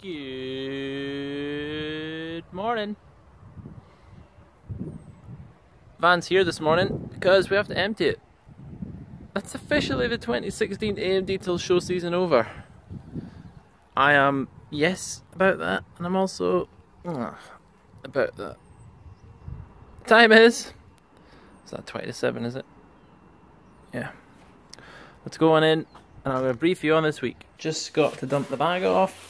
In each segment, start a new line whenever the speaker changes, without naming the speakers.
Good morning. Van's here this morning because we have to empty it. That's officially the 2016 AMDetails show season over. I am yes about that, and I'm also about that. Time is that 20 to 7, is it? Yeah. Let's go on in and I'm going to brief you on this week. Just got to dump the bag off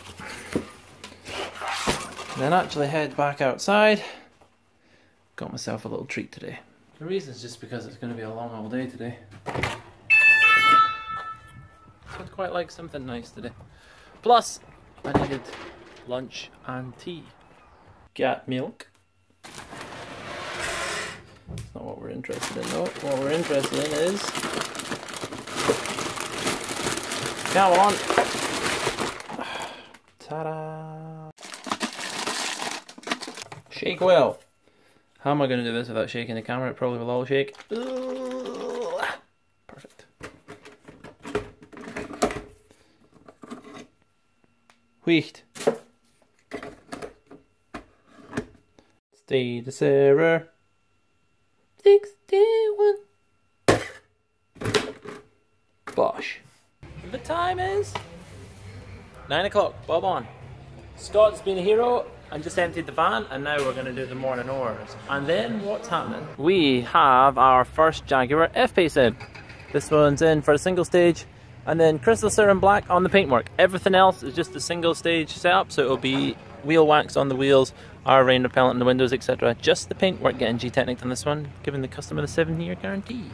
and then actually head back outside. Got myself a little treat today. The reason is just because it's going to be a long old day today. So I'd quite like something nice today. Plus, I needed lunch and tea. Got milk. That's not what we're interested in though. What we're interested in is... Come on! Ta-da! Shake well. How am I going to do this without shaking the camera? It probably will all shake. Perfect. Wheat. Stay the server. 61. Bosh. The time is 9 o'clock. Bob on. Scott's been a hero and just emptied the van, and now we're going to do the morning hours. And then what's happening? We have our first Jaguar F-Pace in. This one's in for a single stage, and then crystal serum black on the paintwork. Everything else is just a single stage setup, so it'll be wheel wax on the wheels, our rain repellent in the windows, etc. Just the paintwork getting G-Technic on this one, giving the customer the 7-year guarantee.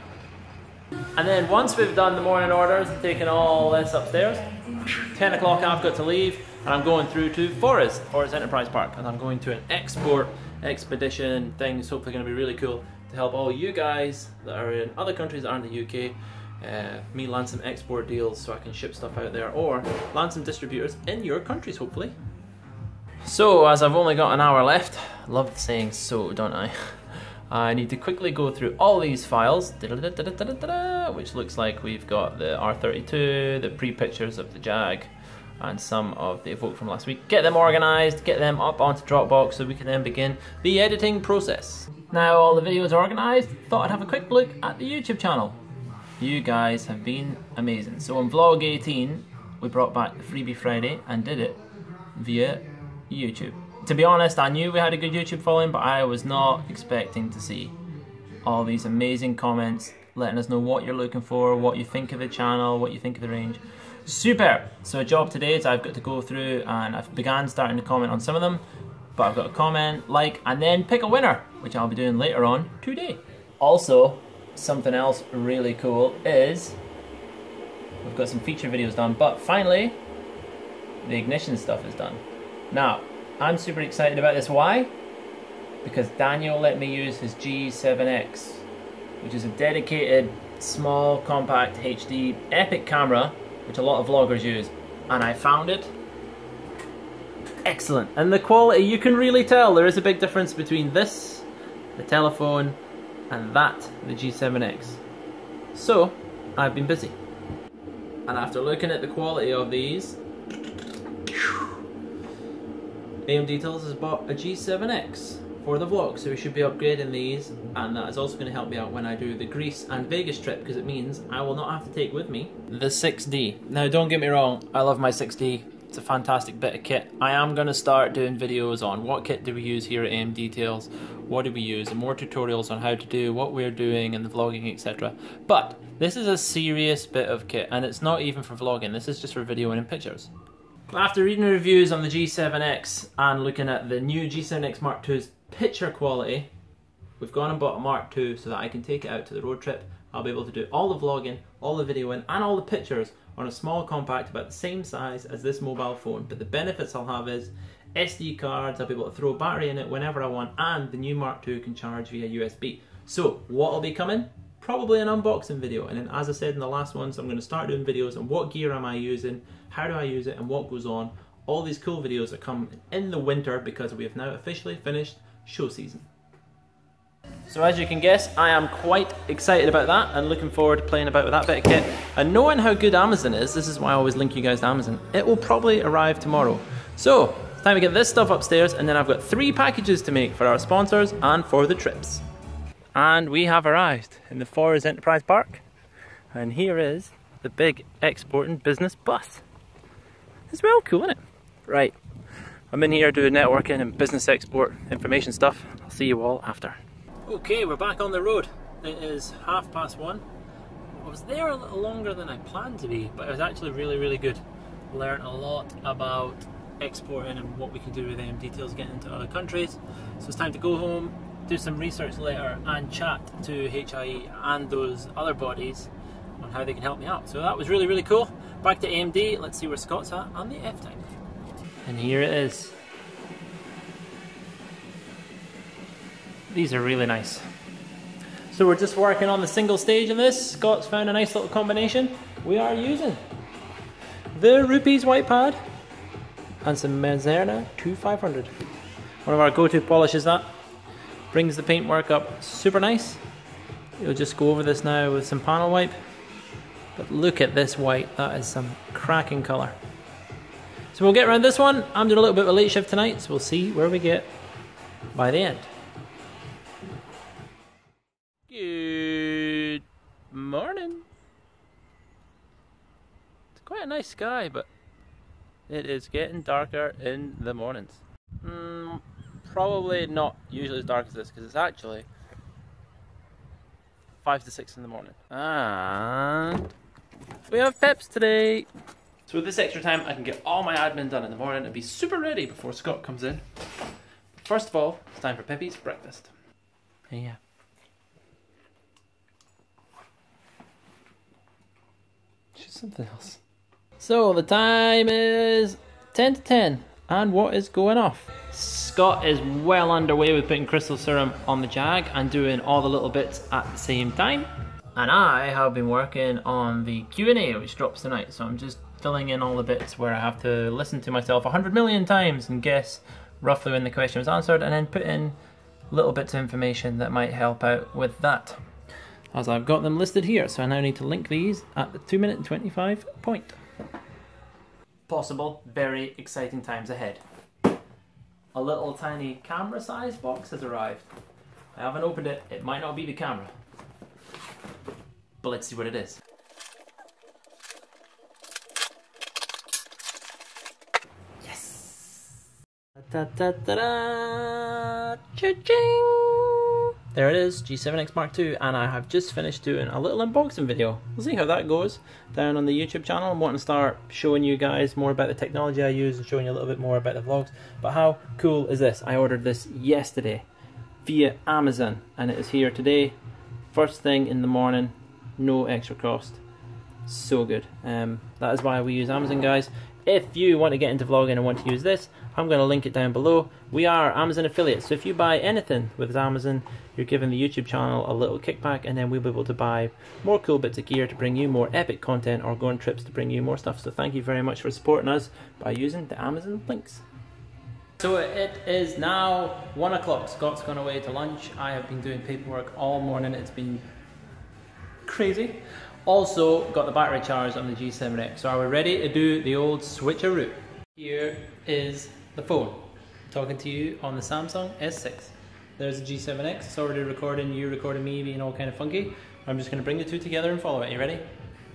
And then once we've done the morning orders and taken all this upstairs, 10 o'clock I've got to leave, and I'm going through to Forest Enterprise Park, and I'm going to an export expedition thing. It's hopefully going to be really cool to help all you guys that are in other countries that aren't the UK, me land some export deals so I can ship stuff out there, or land some distributors in your countries hopefully. So as I've only got an hour left, I love saying so, don't I? I need to quickly go through all these files, which looks like we've got the R32, the pre-pictures of the Jag, and some of the Evoque from last week. Get them organised, get them up onto Dropbox so we can then begin the editing process. Now all the videos are organised, thought I'd have a quick look at the YouTube channel. You guys have been amazing. So on Vlog 18, we brought back the Freebie Friday and did it via YouTube. To be honest, I knew we had a good YouTube following, but I was not expecting to see all these amazing comments letting us know what you're looking for, what you think of the channel, what you think of the range. Super! So a job today is I've got to go through and I've began starting to comment on some of them, but I've got to comment, like, and then pick a winner, which I'll be doing later on today. Also, something else really cool is we've got some feature videos done, but finally the Ignition stuff is done. Now, I'm super excited about this. Why? Because Daniel let me use his G7X, which is a dedicated, small, compact, HD, epic camera, which a lot of vloggers use, and I found it excellent. And the quality, you can really tell there is a big difference between this, the telephone, and that, the G7X. So, I've been busy. And after looking at the quality of these, AMDetails has bought a G7X for the vlog, so we should be upgrading these, and that is also going to help me out when I do the Greece and Vegas trip, because it means I will not have to take with me the 6D. Now don't get me wrong, I love my 6D, it's a fantastic bit of kit. I am going to start doing videos on what kit do we use here at AMDetails, what do we use, and more tutorials on how to do what we're doing and the vlogging, etc. But this is a serious bit of kit, and it's not even for vlogging, this is just for videoing and pictures. After reading reviews on the G7X and looking at the new G7X Mk2's picture quality, we've gone and bought a Mark II so that I can take it out to the road trip. I'll be able to do all the vlogging, all the videoing, and all the pictures on a small compact about the same size as this mobile phone. But the benefits I'll have is SD cards, I'll be able to throw a battery in it whenever I want, and the new Mark II can charge via USB. So what will be coming? Probably an unboxing video, and then as I said in the last one, so I'm going to start doing videos on what gear am I using, how do I use it, and what goes on. All these cool videos that come in the winter because we have now officially finished show season. So as you can guess, I am quite excited about that and looking forward to playing about with that bit of kit. And knowing how good Amazon is, this is why I always link you guys to Amazon, it will probably arrive tomorrow. So, it's time to get this stuff upstairs, and then I've got 3 packages to make for our sponsors and for the trips. And we have arrived in the Forest Enterprise Park. And here is the big exporting business bus. It's well cool, isn't it? Right, I'm in here doing networking and business export information stuff. I'll see you all after. Okay, we're back on the road. It is 1:30. I was there a little longer than I planned to be, but it was actually really good. Learned a lot about exporting and what we can do with AMDetails getting into other countries. So it's time to go home, do some research later and chat to HIE and those other bodies on how they can help me out. So that was really cool. Back to AMD, let's see where Scott's at on the F-Type. And here it is. These are really nice. So we're just working on the single stage in this. Scott's found a nice little combination. We are using the Rupees white pad and some Mezerna 2500. One of our go-to polishes that. Brings the paintwork up super nice. You'll just go over this now with some panel wipe. But look at this white, that is some cracking colour. So we'll get around this one. I'm doing a little bit of a late shift tonight, so we'll see where we get by the end. Good morning. It's quite a nice sky, but it is getting darker in the mornings. Probably not usually as dark as this, because it's actually 5 to 6 in the morning. And we have Peps today. So with this extra time, I can get all my admin done in the morning and be super ready before Scott comes in. First of all, it's time for Peppy's breakfast. Yeah. She's something else. So the time is 10 to 10. And what is going off? Scott is well underway with putting crystal serum on the Jag and doing all the little bits at the same time. And I have been working on the Q&A, which drops tonight. So I'm just filling in all the bits where I have to listen to myself 100 million times and guess roughly when the question was answered, and then put in little bits of information that might help out with that. As I've got them listed here, so I now need to link these at the 2 minute and 25 point. Possible, very exciting times ahead. A little tiny camera size box has arrived. I haven't opened it, it might not be the camera. But let's see what it is. Yes! Da da da da! Cha-ching! There it is, G7X Mk2, and I have just finished doing a little unboxing video. We'll see how that goes down on the YouTube channel. I'm wanting to start showing you guys more about the technology I use and showing you a little bit more about the vlogs. But how cool is this? I ordered this yesterday via Amazon, and it is here today, first thing in the morning, no extra cost. So good. That is why we use Amazon, guys. If you want to get into vlogging and want to use this, I'm going to link it down below. We are Amazon affiliates, so if you buy anything with Amazon, you're giving the YouTube channel a little kickback, and then we'll be able to buy more cool bits of gear to bring you more epic content, or go on trips to bring you more stuff. So thank you very much for supporting us by using the Amazon links. So it is now 1 o'clock. Scott's gone away to lunch. I have been doing paperwork all morning. It's been crazy. Also got the battery charged on the G7X. So are we ready to do the old switcheroo? Here is the phone. I'm talking to you on the Samsung S6. There's the G7X. It's already recording you, recording me, being all kind of funky. I'm just going to bring the two together and follow it. You ready?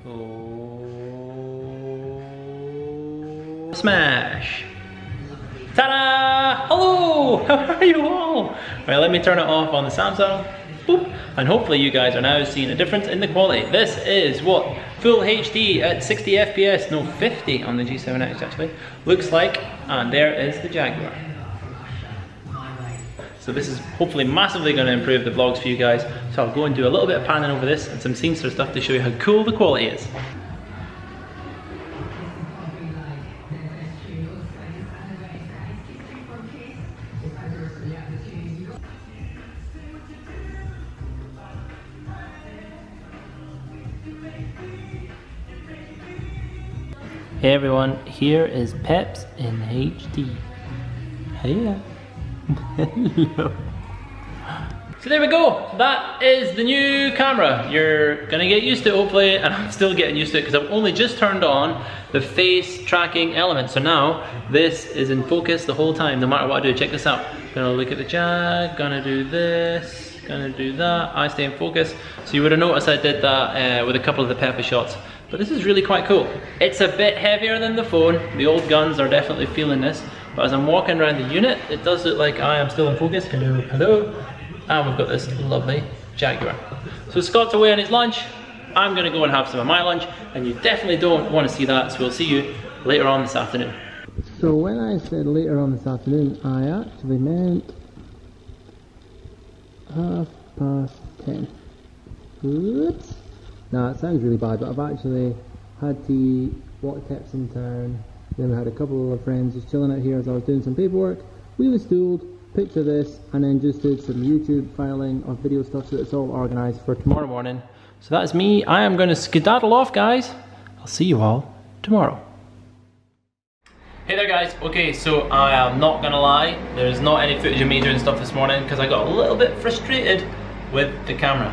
Oh, smash! Ta-da! Hello! How are you all? Right, let me turn it off on the Samsung. Boop. And hopefully you guys are now seeing a difference in the quality. This is what full HD at 60 FPS, no 50 on the G7X actually, looks like. And there is the Jaguar. So this is hopefully massively going to improve the vlogs for you guys. So I'll go and do a little bit of panning over this and some scenester stuff to show you how cool the quality is. Hey everyone, here is Peps in HD. Hey. Hello. So there we go, that is the new camera. You're gonna get used to it hopefully, and I'm still getting used to it because I've only just turned on the face tracking element. So now this is in focus the whole time, no matter what I do. Check this out. Gonna look at the jag, gonna do this, gonna do that. I stay in focus. So you would have noticed I did that with a couple of the pepper shots. But this is really quite cool. It's a bit heavier than the phone. The old guns are definitely feeling this. But as I'm walking around the unit, it does look like I am still in focus. Hello, hello. And we've got this lovely Jaguar. So Scott's away on his lunch. I'm gonna go and have some of my lunch, and you definitely don't want to see that, so we'll see you later on this afternoon. So when I said later on this afternoon, I actually meant 10:30. Oops. Nah, it sounds really bad, but I've actually had to walk tips in town. Then we had a couple of friends just chilling out here as I was doing some paperwork. We was stooled. Picture this, and then just did some YouTube filing of video stuff so that it's all organised for tomorrow morning. So that's me. I am going to skedaddle off, guys. I'll see you all tomorrow. Hey there, guys. Okay, so I am not going to lie. There's not any footage of me doing stuff this morning because I got a little bit frustrated with the camera.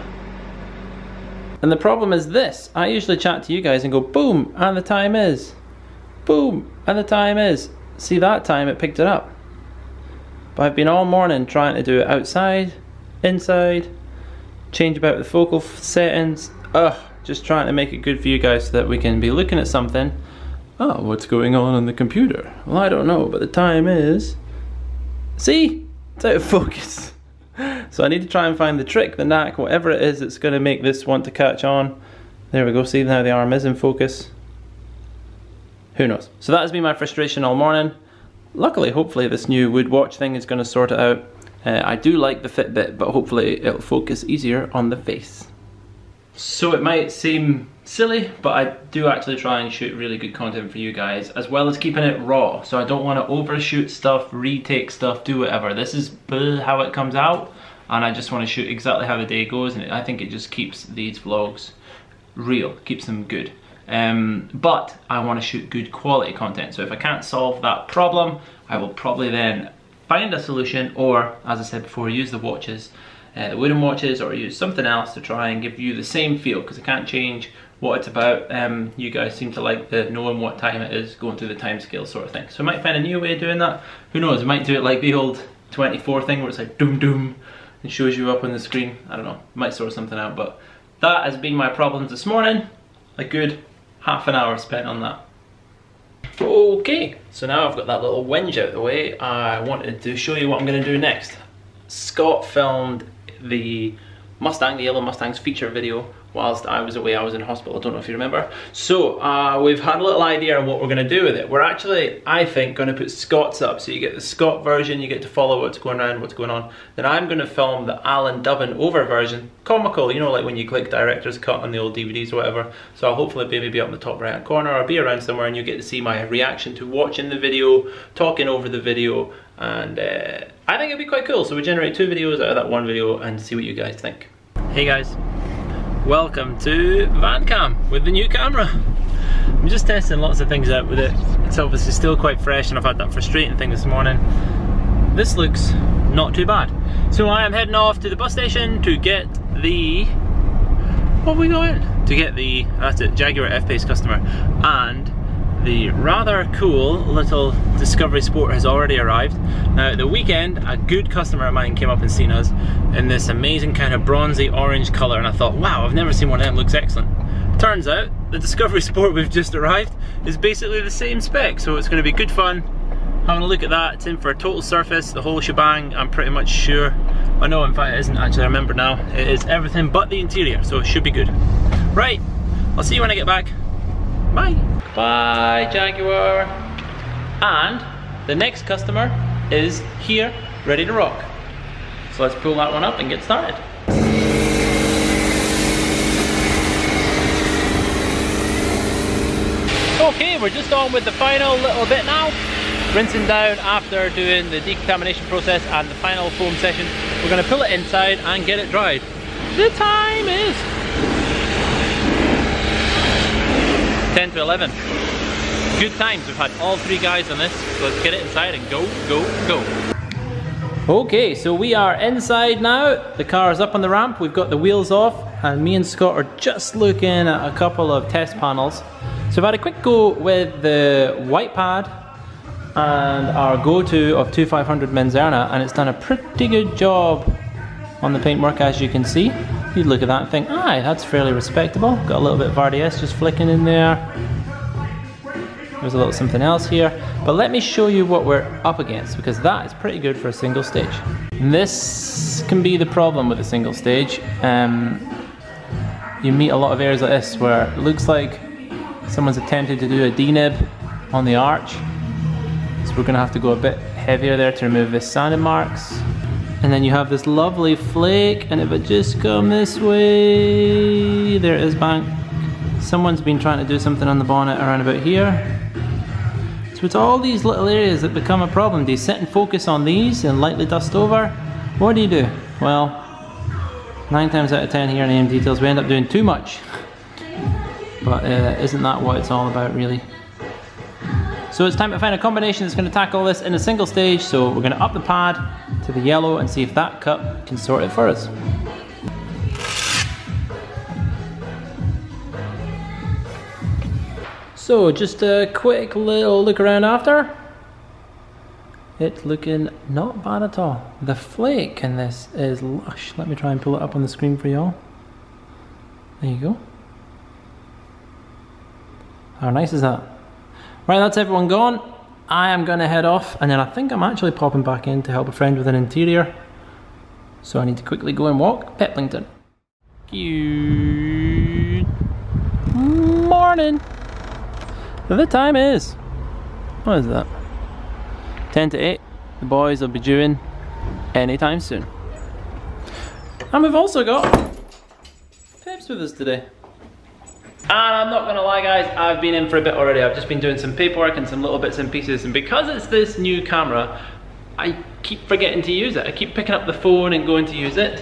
And the problem is this. I usually chat to you guys and go, boom, and the time is. Boom, and the time is. See, that time it picked it up. But I've been all morning trying to do it outside, inside, change about the focal settings, just trying to make it good for you guys so that we can be looking at something. Oh, what's going on the computer? Well, I don't know, but the time is... See? It's out of focus. So I need to try and find the trick, the knack, whatever it is that's going to make this want to catch on. There we go, see now the arm is in focus. Who knows? So that has been my frustration all morning. Luckily, hopefully this new wood watch thing is going to sort it out. I do like the Fitbit, but hopefully it'll focus easier on the face. So it might seem silly, but I do actually try and shoot really good content for you guys, as well as keeping it raw. So I don't want to overshoot stuff, retake stuff, do whatever. This is how it comes out, and I just want to shoot exactly how the day goes, and I think it just keeps these vlogs real, keeps them good. But I want to shoot good quality content, so if I can't solve that problem, I will probably then find a solution, or as I said before, use the watches, the wooden watches, or use something else to try and give you the same feel, because I can't change what it's about. You guys seem to like the knowing what time it is, going through the time scale sort of thing. So I might find a new way of doing that. Who knows, I might do it like the old 24 thing where it's like doom doom and shows you up on the screen. I don't know, might sort something out, but that has been my problems this morning. A good half an hour spent on that. Okay, so now I've got that little whinge out of the way, I wanted to show you what I'm going to do next. Scott filmed the Mustang, the yellow Mustang's feature video whilst I was away. I was in hospital, I don't know if you remember. So we've had a little idea on what we're going to do with it. We're actually, I think, going to put Scott's up. So you get the Scott version, you get to follow what's going around, what's going on. Then I'm going to film the Alan Dubbin over version. Comical, you know, like when you click director's cut on the old DVDs or whatever. So I'll hopefully maybe be up in the top right hand corner or be around somewhere, and you get to see my reaction to watching the video, talking over the video, and I think it'd be quite cool. So we generate 2 videos out of that 1 video and see what you guys think. Hey guys. Welcome to VanCam with the new camera. I'm just testing lots of things out with it. It's obviously still quite fresh, and I've had that frustrating thing this morning. This looks not too bad. So I am heading off to the bus station to get the... What have we got? To get the, that's it, Jaguar F-Pace customer. And the rather cool little Discovery Sport has already arrived. Now at the weekend, a good customer of mine came up and seen us in this amazing kind of bronzy orange colour, and I thought, wow, I've never seen one of them, looks excellent. Turns out, the Discovery Sport we've just arrived is basically the same spec, so it's going to be good fun. Having a look at that, it's in for a total surface, the whole shebang, I'm pretty much sure. I know, in fact it isn't actually, I remember now. It is everything but the interior, so it should be good. Right, I'll see you when I get back. Bye. Bye, Jaguar. And the next customer is here, ready to rock. So let's pull that one up and get started. Okay, we're just on with the final little bit now. Rinsing down after doing the decontamination process and the final foam session. We're going to pull it inside and get it dried. The time is 10 to 11. Good times, we've had all 3 guys on this, so let's get it inside and go, go, go. Okay, so we are inside now. The car is up on the ramp, we've got the wheels off, and me and Scott are just looking at a couple of test panels. So I've had a quick go with the white pad and our go-to of 2500 Menzerna, and it's done a pretty good job on the paintwork, as you can see. You look at that and think, aye, that's fairly respectable. Got a little bit of RDS just flicking in there. There's a little something else here. But let me show you what we're up against, because that is pretty good for a single stage. And this can be the problem with a single stage. You meet a lot of areas like this where it looks like someone's attempted to do a D-nib on the arch. So we're gonna have to go a bit heavier there to remove the sanding marks. And then you have this lovely flake, and if it just come this way, there it is, bang. Someone's been trying to do something on the bonnet around about here. So it's all these little areas that become a problem. Do you sit and focus on these and lightly dust over? What do you do? Well, 9 times out of 10 here in AMDetails we end up doing too much. But isn't that what it's all about, really? So it's time to find a combination that's going to tackle this in a single stage. So we're going to up the pad to the yellow and see if that cup can sort it for us. So just a quick little look around after. It's looking not bad at all. The flake in this is lush. Let me try and pull it up on the screen for y'all. There you go. How nice is that? Right, that's everyone gone. I am going to head off, and then I think I'm actually popping back in to help a friend with an interior. So I need to quickly go and walk Peplington. Good morning. The time is, what is that? 10 to 8. The boys will be due in anytime soon. And we've also got Peps with us today. And I'm not gonna lie guys, I've been in for a bit already. I've just been doing some paperwork and some little bits and pieces, and because it's this new camera, I keep forgetting to use it. I keep picking up the phone and going to use it.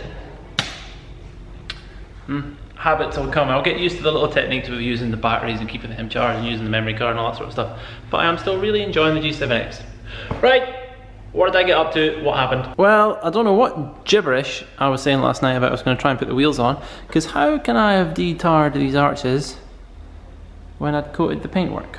Habits will come. I'll get used to the little techniques of using the batteries and keeping them charged and using the memory card and all that sort of stuff. But I am still really enjoying the G7X. Right, what did I get up to? What happened? Well, I don't know what gibberish I was saying last night about I was going to try and put the wheels on, because how can I have detarred these arches when I'd coated the paintwork?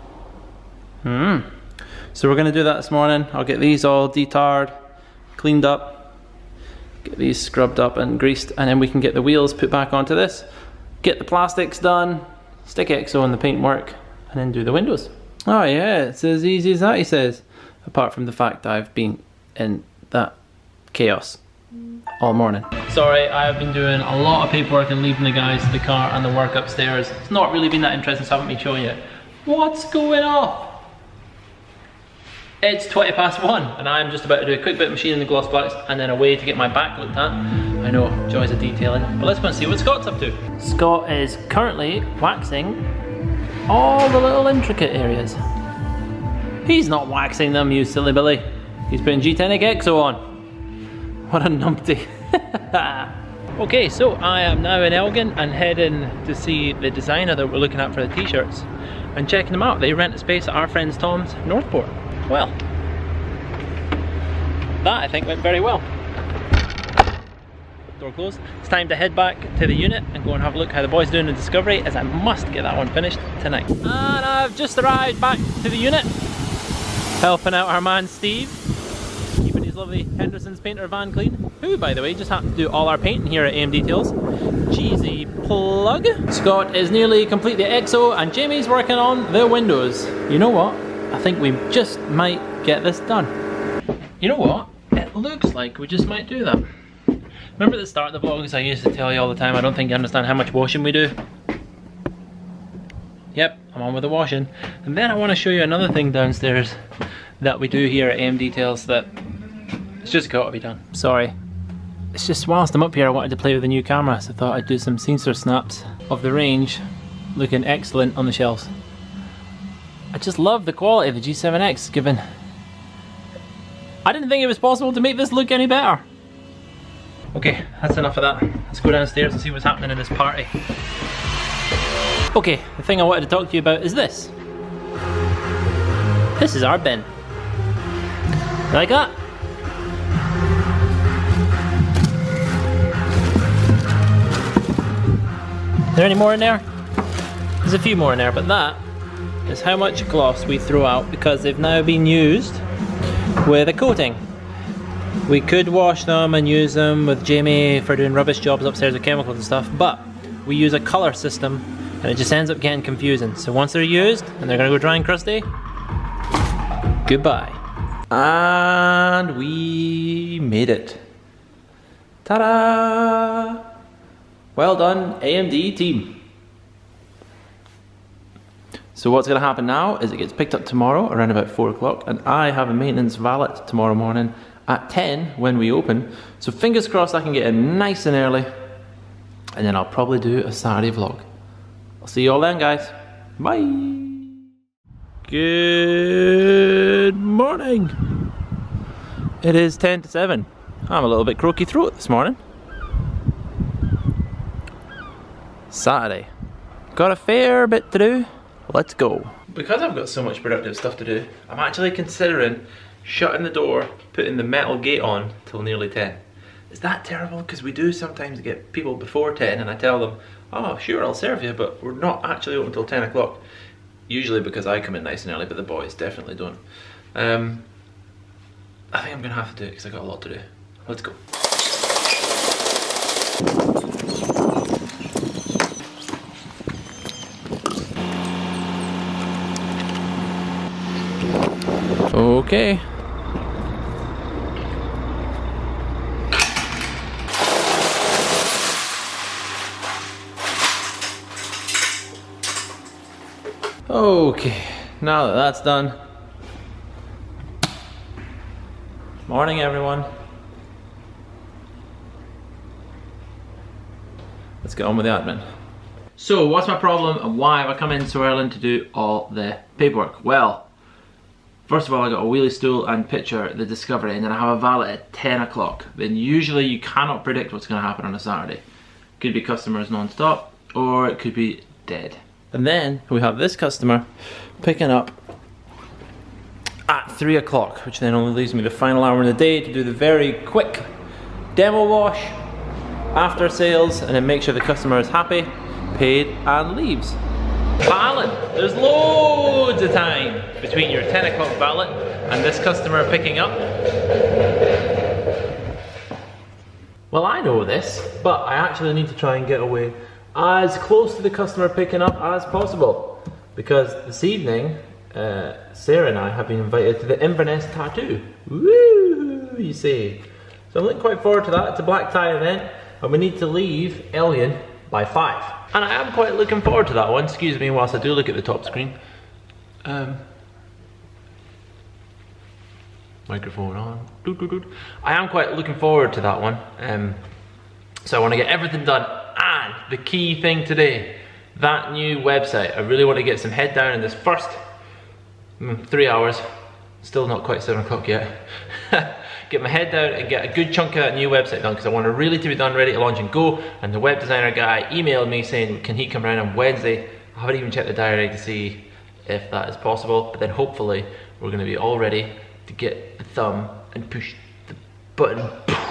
So we're going to do that this morning. I'll get these all detarred, cleaned up, get these scrubbed up and greased, and then we can get the wheels put back onto this, get the plastics done, stick EXO in the paintwork, and then do the windows. Oh yeah, it's as easy as that, he says. Apart from the fact that I've been in that chaos all morning. Sorry, I have been doing a lot of paperwork and leaving the guys to the car and the work upstairs. It's not really been that interesting, so I haven't been showing you. What's going on? It's 1:20 past, and I'm just about to do a quick bit of machining the gloss blacks and then away to get my back looked at. I know, joys of detailing, but let's go and see what Scott's up to. Scott is currently waxing all the little intricate areas. He's not waxing them, you silly Billy. He's putting G10X on. What a numpty. Okay, so I am now in Elgin and heading to see the designer that we're looking at for the t-shirts and checking them out. They rent a space at our friend's Tom's Northport. Well, that I think went very well. Door closed. It's time to head back to the unit and go and have a look how the boys doing in Discovery, as I must get that one finished tonight. And I've just arrived back to the unit, helping out our man Steve, keeping his lovely Henderson's painter van clean, who by the way just happened to do all our painting here at AMDetails. Cheesy plug. Scott is nearly complete the EXO and Jamie's working on the windows. You know what? I think we just might get this done. You know what? It looks like we just might do that. Remember at the start of the vlogs I used to tell you all the time, I don't think you understand how much washing we do? Yep, I'm on with the washing. And then I want to show you another thing downstairs that we do here at AMDetails that it's just got to be done. Sorry. It's just whilst I'm up here I wanted to play with the new camera, so I thought I'd do some sensor snaps of the range looking excellent on the shelves. I just love the quality of the G7X, given I didn't think it was possible to make this look any better. Okay, that's enough of that. Let's go downstairs and see what's happening in this party. Okay, the thing I wanted to talk to you about is this. This is our bin. You like that? there any more in there? There's a few more in there, but that is how much gloss we throw out because they've now been used with a coating. We could wash them and use them with Jamie for doing rubbish jobs upstairs with chemicals and stuff, but we use a colour system and it just ends up getting confusing. So once they're used and they're gonna go dry and crusty, goodbye. And we made it. Ta-da! Well done, AMD team. So what's gonna happen now is it gets picked up tomorrow around about 4 o'clock, and I have a maintenance valet tomorrow morning at 10 when we open. So fingers crossed I can get in nice and early, and then I'll probably do a Saturday vlog. I'll see you all then, guys. Bye. Good morning. It is 10 to 7. I'm a little bit croaky throat this morning. Saturday. Got a fair bit to do. Let's go. Because I've got so much productive stuff to do, I'm actually considering shutting the door, putting the metal gate on till nearly 10. Is that terrible? Because we do sometimes get people before 10 and I tell them, oh sure, I'll serve you, but we're not actually open until 10 o'clock. Usually because I come in nice and early, but the boys definitely don't. I think I'm gonna have to do it because I got a lot to do. Let's go. Okay. Okay, now that that's done. Morning, everyone. Let's get on with the admin. So, what's my problem and why have I come in so early to do all the paperwork? Well, first of all, I got a wheelie stool and picture the Discovery, and then I have a valet at 10 o'clock. Then usually you cannot predict what's going to happen on a Saturday. Could be customers non-stop, or it could be dead. And then we have this customer picking up at 3 o'clock, which then only leaves me the final hour in the day to do the very quick demo wash, after sales, and then make sure the customer is happy, paid, and leaves. But Alan, there's loads of time between your 10 o'clock valet and this customer picking up. Well, I know this, but I actually need to try and get away as close to the customer picking up as possible, because this evening Sarah and I have been invited to the Inverness tattoo. Woo, you see. So I'm looking quite forward to that. It's a black tie event and we need to leave Elgin by 5. And I am quite looking forward to that one. Excuse me whilst I do look at the top screen. Microphone on. I am quite looking forward to that one. So I want to get everything done. And the key thing today, that new website. I really want to get some head down in this first 3 hours. Still not quite 7 o'clock yet. Get my head down and get a good chunk of that new website done, because I want it really to be done, ready to launch and go. And the web designer guy emailed me saying, can he come around on Wednesday? I haven't even checked the diary to see if that is possible, but then hopefully we're going to be all ready to get the thumb and push the button,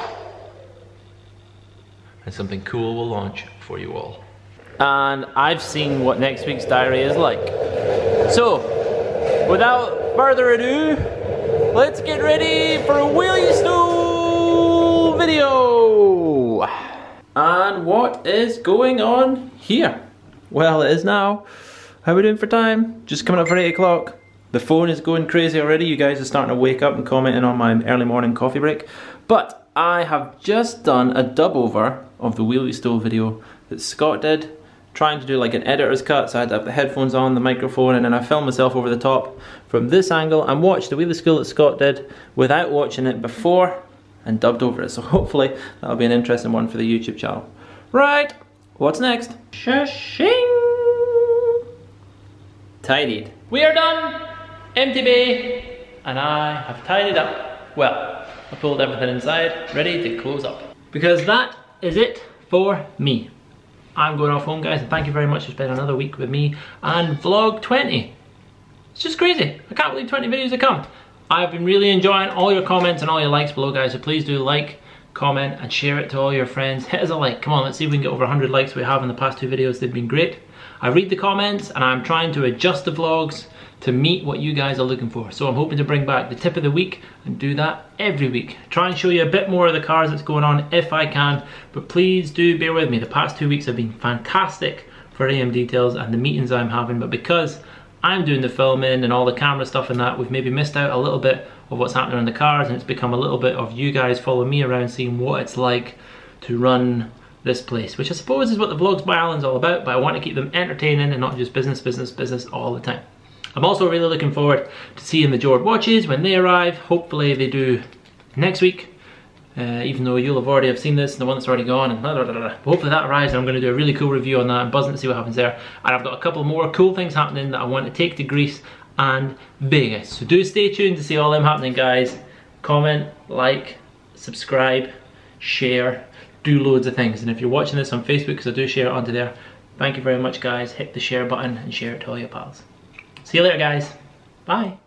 and something cool will launch for you all. And I've seen what next week's diary is like. So, without further ado, let's get ready for a wheelie stool video! And what is going on here? Well, it is now. How are we doing for time? Just coming up for 8 o'clock. The phone is going crazy already. You guys are starting to wake up and commenting on my early morning coffee break. But I have just done a dub over of the wheelie stool video that Scott did, trying to do like an editor's cut. So I had to have the headphones on, the microphone, and then I filmed myself over the top from this angle and watched the wheelie stool that Scott did without watching it before and dubbed over it. So hopefully that'll be an interesting one for the YouTube channel. Right, what's next? Shashing! Tidied. We are done! Empty bay, and I have tidied up. Well, I pulled everything inside, ready to close up. Because that is it for me. I'm going off home, guys, and thank you very much for spending another week with me and vlog 20. It's just crazy. I can't believe 20 videos have come. I've been really enjoying all your comments and all your likes below, guys, so please do like, comment and share it to all your friends. Hit us a like. Come on, let's see if we can get over 100 likes we have in the past 2 videos. They've been great. I read the comments and I'm trying to adjust the vlogs to meet what you guys are looking for. So I'm hoping to bring back the tip of the week and do that every week. Try and show you a bit more of the cars that's going on if I can, but please do bear with me. The past 2 weeks have been fantastic for AMDetails and the meetings I'm having, but because I'm doing the filming and all the camera stuff and that, we've maybe missed out a little bit of what's happening on the cars, and it's become a little bit of you guys following me around seeing what it's like to run this place, which I suppose is what the Vlogs by Alan's all about, but I want to keep them entertaining and not just business, business, business all the time. I'm also really looking forward to seeing the Jord watches when they arrive. Hopefully they do next week, even though you'll have already have seen this, the one that's already gone, and blah, blah, blah, blah. Hopefully that arrives and I'm going to do a really cool review on that. I'm buzzing to see what happens there. And I've got a couple more cool things happening that I want to take to Greece and Vegas. So do stay tuned to see all them happening, guys. Comment, like, subscribe, share, do loads of things. And if you're watching this on Facebook, because I do share it onto there, thank you very much, guys. Hit the share button and share it to all your pals. See you later, guys. Bye.